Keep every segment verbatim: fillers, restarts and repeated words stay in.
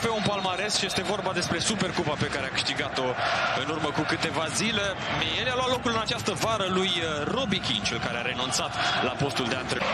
trofeu în palmares și este vorba despre Supercupa pe care a câștigat-o în urmă cu câteva zile. El a luat locul în această vară lui Robbie Keane, cel care a renunțat la postul de antrenor.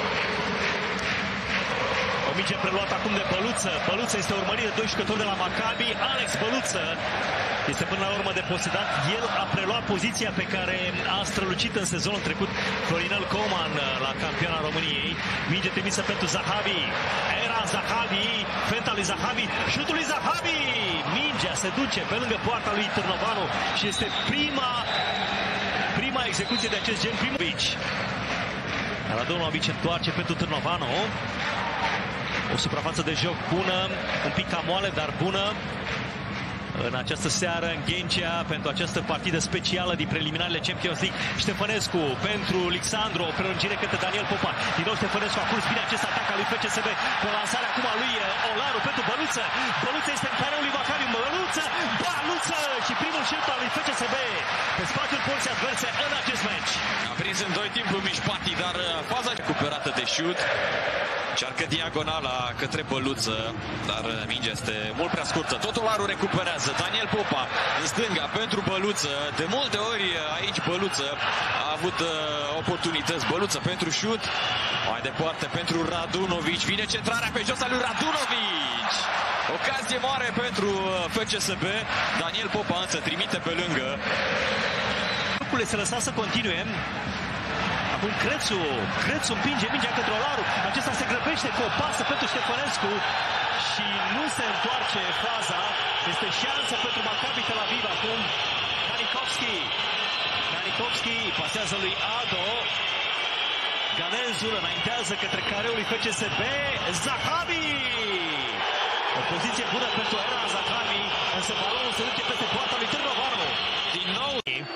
O minge preluată acum de Băluță. Băluță este urmărit de doi jucători de la Maccabi. Alex Băluță este până la urmă depozitat. El a preluat poziția pe care a strălucit în sezonul trecut Florinel Coman la campioana României. Minge trimisă pentru Zahavi. Era Zahavi, fenta lui Zahavi, șutul lui Zahavi. Mingea se duce pe lângă poarta lui Târnovanu și este prima prima execuție de acest gen. Primovic. Radunovic întoarce pentru Târnovanu. O suprafață de joc bună, un pic cam moale, dar bună. În această seară, în Ghencea, pentru această partidă specială din preliminarele Champions League. Ștefănescu pentru Alexandru, o prelungire către Daniel Popa. Din nou Ștefănescu, acum bine acest atac al lui F C S B. Cu lansare acum a lui Olaru pentru Băluță. Băluță este în careul lui Maccabi. Băluță, Băluță și primul șut al lui F C S B pe spatele porții adverse în acest meci. A prins în doi timpuri Mișpati, dar faza recuperată de șut. Încearcă diagonala către Băluță, dar mingea este mult prea scurtă. Tot Olaru recuperează. Daniel Popa în stânga pentru Băluță. De multe ori aici Băluță a avut uh, oportunități. Băluță pentru șut. Mai departe pentru Radunovic. Vine centrarea pe jos a lui Radunovic. Ocazie mare pentru F C S B. Daniel Popa însă trimite pe lângă. Lucrurile se lăsa să continue. Acum Crețu, Crețu împinge mingea către Olaru. Acesta se grăbește cu o pasă pentru Ștefănescu și nu se întoarce faza. Este șansă pentru Maccabi Tel Aviv acum. Kanikovski. Kanikovski pasează lui Ado. Ganezul înaintează către careul lui F C S B. Zahavi! O poziție bună pentru Era Zahavi, însă balonul se duce peste poarta lui Târnovanu. Din nou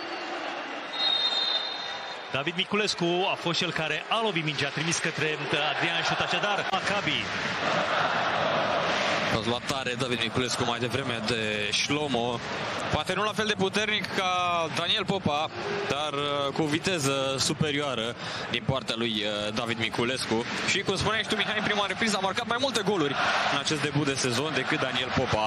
David Miculescu a fost cel care a lovit mingea, a trimis către Adrian Șut, așadar Maccabi. A luat tare David Miculescu mai devreme de Șlomo. Poate nu la fel de puternic ca Daniel Popa, dar cu o viteză superioară din partea lui David Miculescu. Și cum spuneai și tu, Mihai, în prima repriză a marcat mai multe goluri în acest debut de sezon decât Daniel Popa.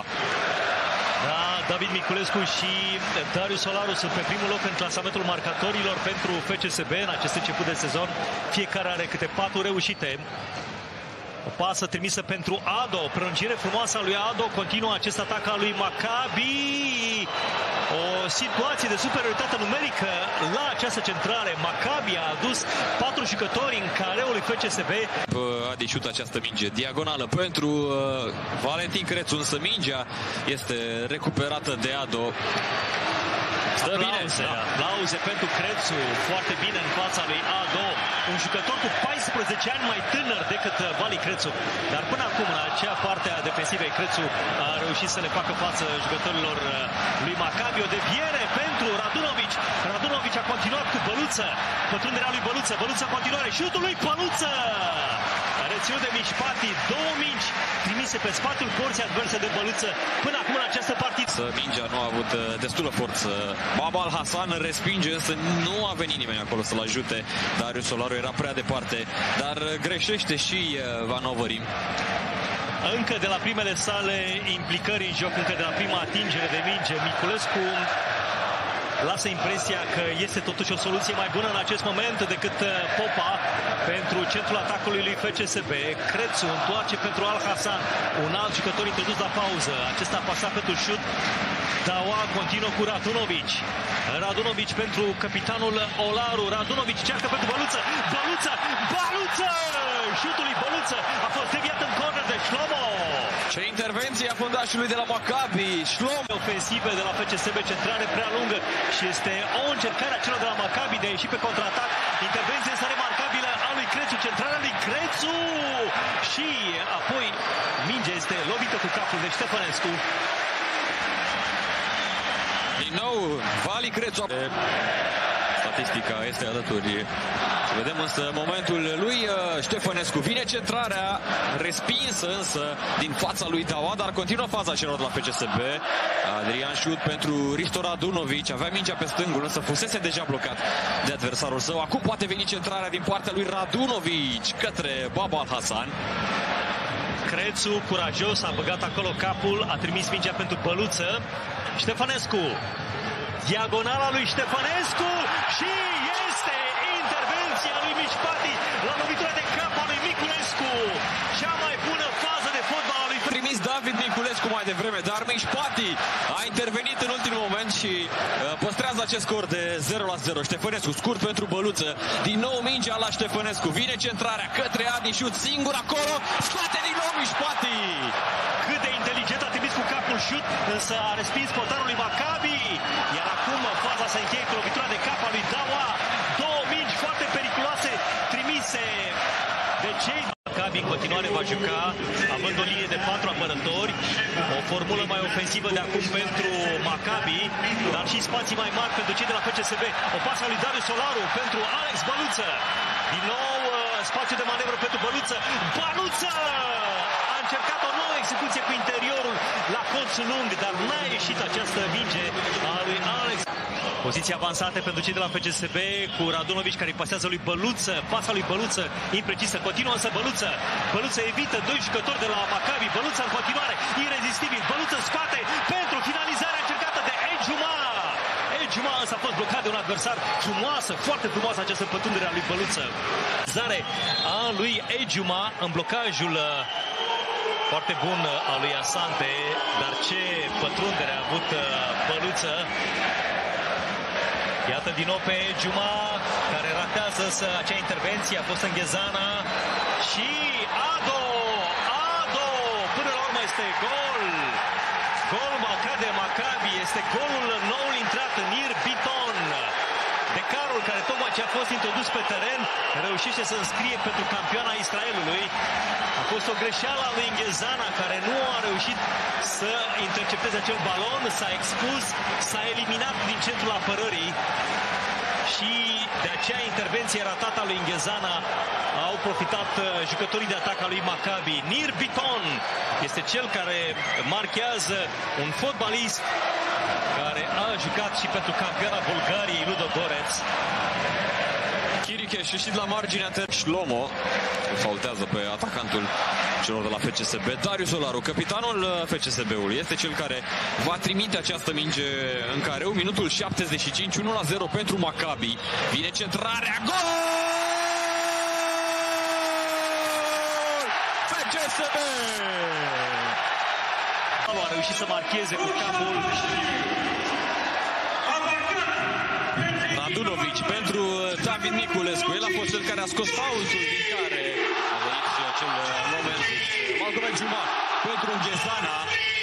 Da, David Miculescu și Darius Olaru sunt pe primul loc în clasamentul marcatorilor pentru F C S B în acest început de sezon. Fiecare are câte patru reușite. O pasă trimisă pentru Ado, prelungire frumoasă a lui Ado, continuă acest atac al lui Maccabi. O situație de superioritate numerică la această centrare. Maccabi a adus patru jucători în careul lui F C S B. A dișut această minge diagonală pentru uh, Valentin Crețu, însă mingea este recuperată de Ado. Stă bine. Da. Aplauze pentru Crețu, foarte bine în fața lui Ado. Un jucător cu paisprezece ani mai tânăr decât Vali Crețu. Dar până acum, în acea parte a defensivei, Crețu a reușit să le facă față jucătorilor lui Maccabi. O deviere pentru Radunovic. Radunovic a continuat cu Băluță. Pătrunderea lui Băluță. Băluță continuare. Șutul lui Băluță. Reținut de Mișpati. Două mingi trimise pe spatele porții adverse de Băluță. Până acum în această partidă. Mingea nu a avut destulă forță. Babal Hasan respinge, însă nu a venit nimeni acolo să-l ajute. Darius Olaru era prea departe, dar greșește și Van Overeem. Încă de la primele sale implicări în joc, încă de la prima atingere de minge, Miculescu lasă impresia că este totuși o soluție mai bună în acest moment decât Popa pentru centrul atacului lui F C S B. Crețu întoarce pentru Al Hasan, un alt jucător introdus la pauză. Acesta a pasat pentru șut. Daua continuă cu Radunovic. Radunovic pentru capitanul Olaru. Radunovic încearcă pentru Băluță. Băluță! Băluță! Șutul lui Băluță a fost deviat în corner de Șlomo. Ce intervenție a fundașului de la Maccabi. Șlomo. Ofensive de la F C S B, centrare prea lungă și este o încercare a celor de la Maccabi de a ieși pe contraatac. Intervenție însă remarcabilă a lui Crețu, centrarea lui Crețu și apoi mingea este lovită cu capul de Ștefănescu. Din nou, Vali Crețu. Statistica este alături. Să vedem însă momentul lui Ștefănescu. Vine centrarea, respinsă însă din fața lui Daua, dar continuă faza celor la F C S B. Adrian Șut pentru Risto Radunovic. Avea mingea pe stângul, însă fusese deja blocat de adversarul său. Acum poate veni centrarea din partea lui Radunovic către Babal Hasan. Crețu, curajos, a băgat acolo capul, a trimis mingea pentru Băluță. Ștefănescu, diagonala lui Ștefănescu și este intervenția lui Mișpati la lovitura de cap a lui Miculescu. Cea mai bună fază de fotbal a lui trimis David Miculescu mai devreme, dar Mișpati a intervenit în ultimul moment și uh, păstrează acest scor de zero la zero. Ștefănescu scurt pentru Băluță, din nou mingea la Ștefănescu, vine centrarea către Adi Șut, singur acolo, scoate din nou Mișpati. Cât de inteligent a trimis cu capul Șut, însă a respins portarul lui Maccabi, iar acum faza se încheie cu lovitura de cap a lui Dawa. Două mingi foarte periculoase trimise de cei. Maccabi în continuare va juca, având o linie de patru apărători, o formulă mai ofensivă de acum pentru Maccabi, dar și spații mai mari pentru cei de la F C S B. O pasă a lui Darius Solaru pentru Alex Băluță. Din nou spațiu de manevră pentru Băluță. Băluță a încercat o nouă execuție cu interiorul la colțul lung, dar n-a ieșit această minge a lui Alex. Poziție avansată pentru cei de la F C S B cu Radunovici care îi pasează lui Băluță. Pasa lui Băluță imprecisă. Continuă însă Băluță. Băluță evită doi jucători de la Maccabi. Băluță în continuare irezistibil. Băluță scoate pentru finalizarea încercată de Ejuma. Ejuma însă a fost blocat de un adversar. Frumoasă, foarte frumoasă această pătrundere a lui Băluță. Zare a lui Ejuma în blocajul foarte bun al lui Asante. Dar ce pătrundere a avut Băluță. Iată din nou pe Juma, care ratează să acea intervenție, a fost în Ghezana și Ado, Ado, până la urmă este gol. Gol marcat de Maccabi, este golul noul intrat, Nir Biton. Decarul, care tocmai ce a fost introdus pe teren, reușește să înscrie pentru campioana Israelului. A fost o greșeală a lui Ghezana, care nu a reușit să intercepteze acel balon, s-a expus, s-a eliminat din centrul apărării și de aceea intervenție ratată a lui Ghezana au profitat jucătorii de atac al lui Maccabi. Nir Biton este cel care marchează un fotbalist care a jucat și pentru campioana Bulgariei, Ludogorets. Chiriche și și la marginea ter Șlomo faultează pe atacantul celor de la F C S B. Darius Solaru, capitanul F C S B-ului, este cel care va trimite această minge în careu. Minutul șaptezeci și cinci, unu la zero pentru Maccabi. Vine centrarea, gol! F C S B! A reușit să marcheze cu capul. Radunovici pentru David Miculescu. El a fost cel care a scos faultul din care a venit și acel moment. Malgove Juma pentru Ghezana.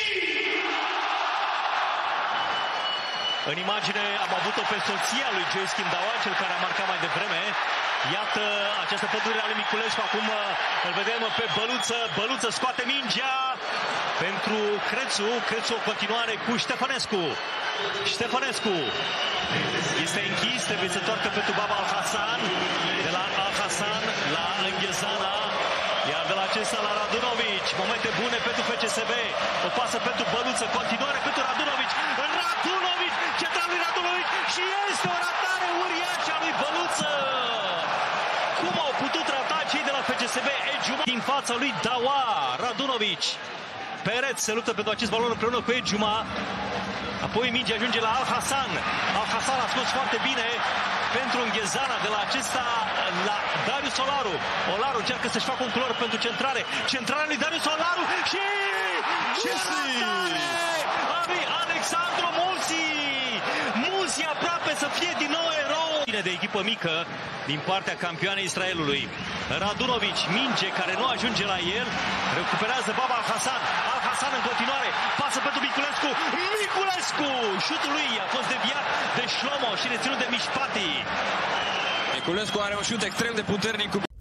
În imagine am avut-o pe soția lui Joyce Dawa, cel care a marcat mai devreme. Iată această pădure a lui Miculescu. Acum îl vedem pe Băluță. Băluță scoate mingea pentru Crețu. Crețu o continuare cu Ștefănescu. Ștefănescu este închis, trebuie să toarcă pentru Baba Al-Hassan. De la Al-Hassan la Ghezana. Iar de la acesta la Radunovici. Momente bune pentru F C S B. O pasă pentru Băluță. Continuare pentru Radunovici. Radunovici! Central lui Radunovici. Și este o ratare uriașă a lui Băluță. Cum au putut rata cei de la F C S B? Ejuma din fața lui Dawa. Radunovici. Pereț se luptă pentru acest balon împreună cu Ejuma. Apoi mingea ajunge la Al-Hassan. Al-Hassan a scos foarte bine pentru Ghezana. De la acesta la Darius Solaru. Olaru încearcă să-și facă un culor pentru centrare. Centrarea lui Darius Solaru și... Ce ratare a lui Alexandru Musi! Musi aproape să fie din nou erou. De echipă mică din partea campioanei Israelului. Radunovici, minge care nu ajunge la el. Recuperează Baba Al-Hassan. Al-Hassan în continuare. Pasă pentru Miculescu. Miculescu! Șutul lui a fost deviat de Șlomo și reținut de Mișpati. Miculescu are un șut extrem de puternic cu